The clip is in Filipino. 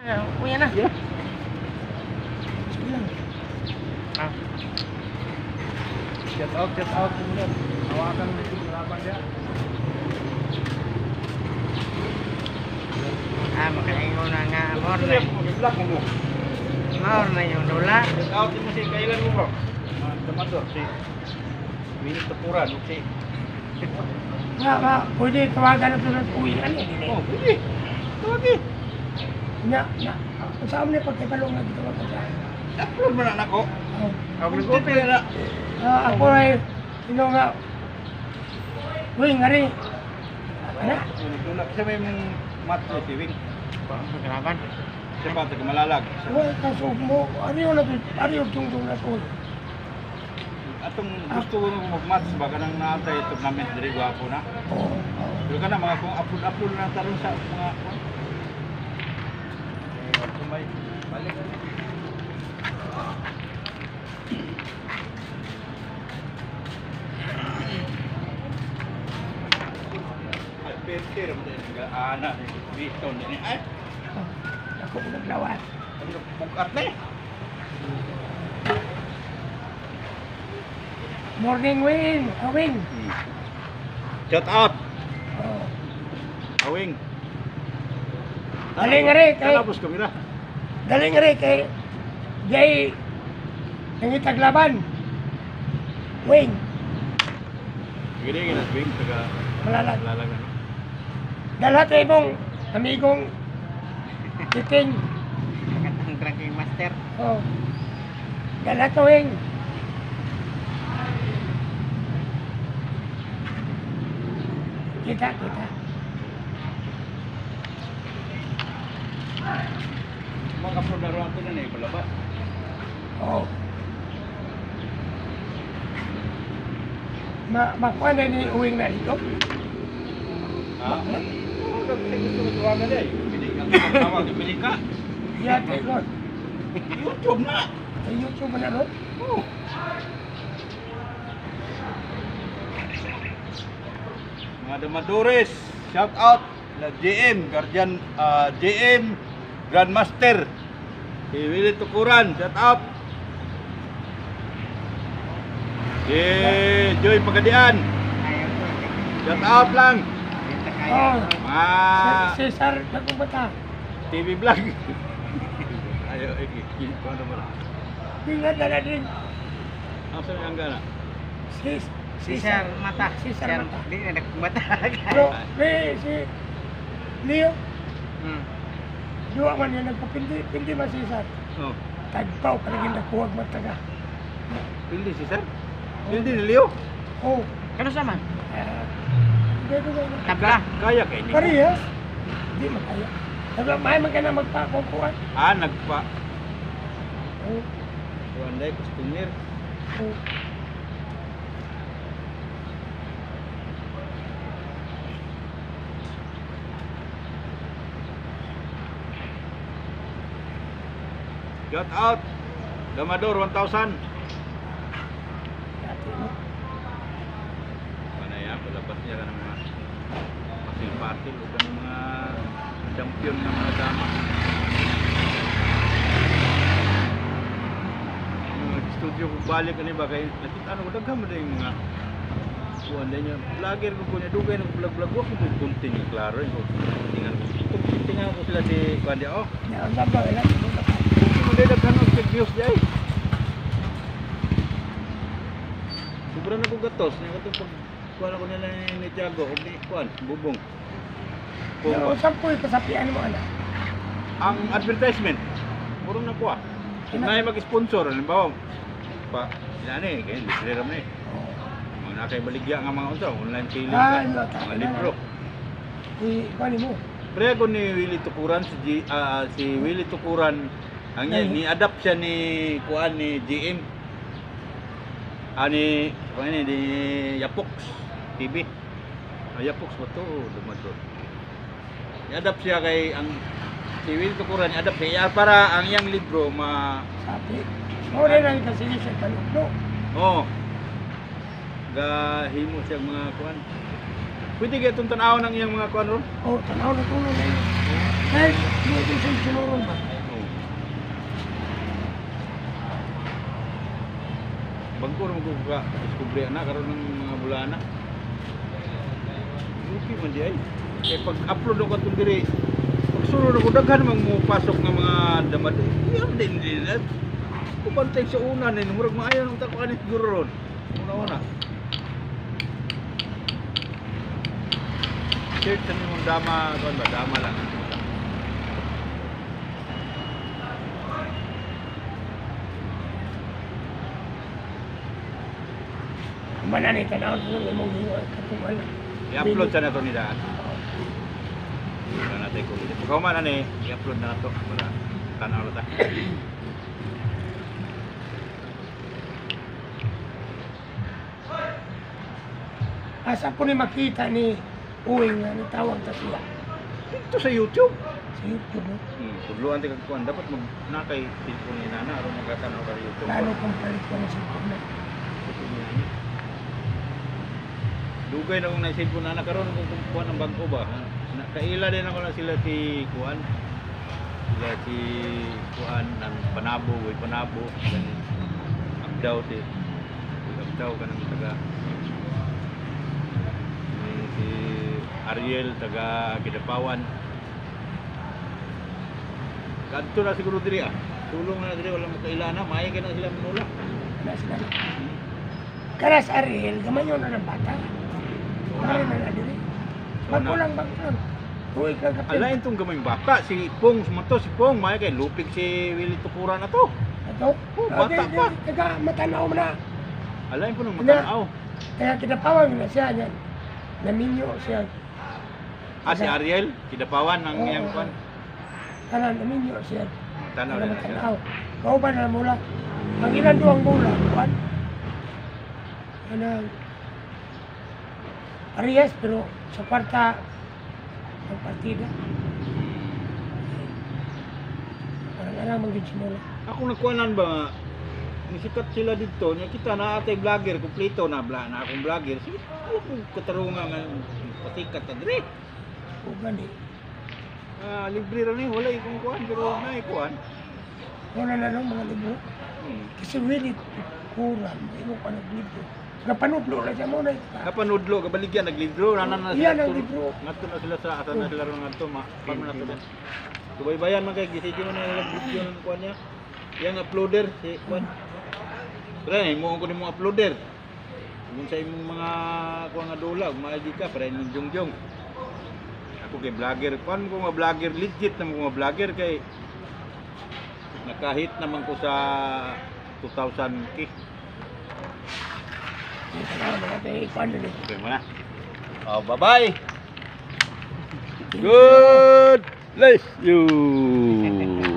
Uwi na. Yeah. Sige lang. Ah. Shout out kemudian. Hawakan itu berapa dia? Makaingon na nga. More Itu na. dia mag-vlog mo. More na yung dula. Shout out mo si kailan mo bro. Teman tuh si Willy Tepuran si. Pwede tawagan na ito ng uwi na niya. Oh, pwede. Tawagin. Saan mo niya pagkipalong na dito ka dyan? Upload mo na nako. Ako Nag-open na. ako ay, nga, uwi nga rin. Ano? Tulak siya may mong mat na si Wing. Magkalaban. Siya ba taga Malalag? Uy, kaso mo, ano yung tungtong na ito? Atong gusto mo mag-match ba kanang naantay tournament diri gwapo na. Oo. Pero kana mga kung upload na taron sa mga may balik. Ay penter mo din nga ana dito ni ay. Ako naglawan. Ano bukat na eh. Morning, Win! Awing! Shout out Oh. Awing. Dali nga rin, kay... Tapos kamera. Dali nga rin, kay... Jay... Nangitaglaban. Wing! Gini Wing taga Malalag. Malalag ano. Dalhat ay mong amigong titing. Ang tracking master. Oh. Dalhat to, Wing. Kita. Mga upload na ron ito na ibalabas. Oh. Makuha na ni Uwing na dito. Ah, gusto ko tuwa na din. Tawag, pili ka. Yate, Lord. YouTube na. Sa YouTube na, Lord. Oh. Mga Damadores, shout out na JM, Guardian, JM Grandmaster. Si Willie Tukuran, shout out. Si Joy Pagadian, shout out lang. Oh. Ah, Cesar Nagubata. TV vlog. Ayo, iki, ano mo na? Ingat na din. Ang saan ang gana? Sisar mata. Sisar mata. Di na mata. Bro, si Leo. Dua man yan nagpapindi man Cesar. Oh, Tagpaw, kalagin na kuwag mataga. pildi si Sir. Pildi ni Leo. Oh. Kano sama? Dito ba na? Tabla. Kaya kay ni. Parehas. Hindi makaya. Sabi, may man ka na magpakukuhan. Ah, nagpa. Oh. Wanday customer. Oh. Shout out. Damador 1,000. Dati mo. Panay ya, palabas niya ka ng mga pasil-pasil o ng mga champion ng mga dama. Studio ko balik ani ba kay nakita ano ko daghan man yung mga kuan niya. Vlogger ko kunya dugay ng vlog-vlog ko kung continue klaro ko. Tingnan ko sila si kuan dia oh. Yan, ang dabaw, ilan? Hindi daghan og views di ay. Sobra na ko gatos nya katong pag kuan ako nila ni Tiago og ni kuan bubong. Yung usap ko, kasapian mo, anak. Ang advertisement puro na kuha. Nay mag-sponsor halimbawa pa yani kay libre ra man eh. Mga nakay baligya nga mga unsa online selling Ah, ka, mga libro. Kuhanin mo. Prego ni Willie Tukuran si Willie Tukuran ang ni adapt siya ni kuan ni GM ani ni Yapox TV. Yapox ba to dumadto. I-adapt siya kay ang si Willie Tukuran i-adapt siya para ang iyang libro Sabi. Oo, rin ang kasi siya tanong, no? oh gahimo siya mga kuan. Pwede gyud tun tan-aw ng iyang mga kuan ron. Oo, tanaw na tulong na yun. Kahit hindi ito sinuron ba? Oh. Bangko naman ko ka diskubre na karon ng mga bulana. Okay man di ay. Kaya pag-upload ako itong diri, pag sunod ako, daghan mang mo pasok ng mga damad. Iyan din. Kupantay sa una ni murag maayo ng takuan ni siguro ron. Una-una. Search sa mong dama, kuan ba? Dama lang. Mananay tanaw ng imong buhay katumal. I-upload sa na to ni Daan. Wala natin kung hindi. Pagkaw man ani, i-upload na to para tanaw na ta. Asa po ni makita ni Uwing nga ni tawag ta siya Dito sa YouTube. sa YouTube. No? Tudluan ti kag kuan dapat mag nakay cellphone ni nana aron magatanaw ka sa YouTube. Lalo kung palit ko na sa YouTube na. Dugay na kung na-cellphone nana karon kung kuan ang bangko ba. Kaila din ako na sila si kuan. Sila si kuan ng Panabo, way Panabo. Agdaw ti. Agdaw kanang taga si Ariel taga Kidapawan. Kadto na siguro diri ah. Tulong na diri wala makailana, maayo kay na sila manula. Wala sila. Karas Ariel, gamayon na ng bata. Kaya na na diri. Magkulang. Tuwig lang kapit. Alain tong gamay bata si Pong sumato si Pong maayo kay lupig si Willie Tukura na to. Ito? Oh, bata pa. Taga matanaw mo na. Alain po nang Hindi. matanaw. Kaya kinapawag na siya niyan. Naminyo siya. Ah si Ariel, Kidapawan ang Oo, iyang oo. kuan. Kanan, naminyo siya. Tanaw Kaya na siya. matanaw. Kauban na mula. Ang ilan doang mula. Kuan? Kanang Arias, pero sa kwarta ang partida. Parang magiging simula. Ako nagkuanan ba nisikat sila dito nya kita na atay vlogger kompleto na na akong vlogger sige ako katarungan nga pasikat ta dire. O gani. Libre ra ni wala ikong kuan pero na ikuan. Wala na lang mga libro. Kasi really kurang. Imo pa naglibro. Kapanudlo na siya muna. Kapanudlo kabaligyan naglibro nanan na Iyan sila ang libro. ngadto na sila sa asa na sila ron ngadto paano na to. Subaybayan man kay gisigi man na video ng kuan niya. Yang uploader si kuan. Pre, mo ko nimo uploader. Kung sa imong mga kuan nga dula, maagi ka para imong jongjong. Ako kay vlogger, kuan ko nga vlogger legit na mga vlogger kay nakahit naman ko sa 2,000k. Okay mo na. Oh, bye-bye. God bless you.